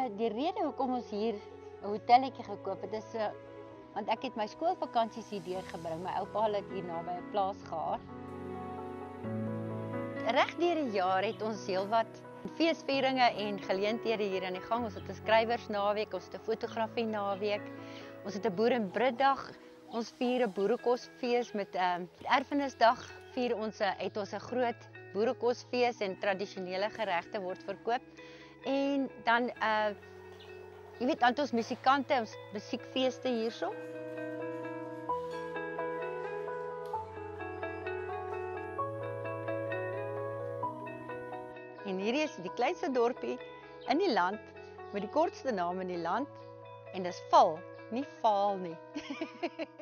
Die rede hoekom ons hier 'n hotelletjie gekoop het is want ek het my skoolvakansies hier deurgebring. My oupa het hier naby 'n plaas gehad. Reg deur die jaar het ons heelwat feesvieringe en geleenthede hier aan die gang. Ons het 'n skrywersnaweek, ons het 'n fotografie naweek, ons het 'n boer en briddag. Ons vier 'n boerekosfees met erfenisdag vier ons het ons 'n groot boerekosfees en tradisionele geregte word verkoop. En dan jy weet, dan ons musikante, ons musiekfeeste hierso. En hierdie is die kleinste dorpie in die land met die kortste naam in die land en dis Val, nie Vaal nie.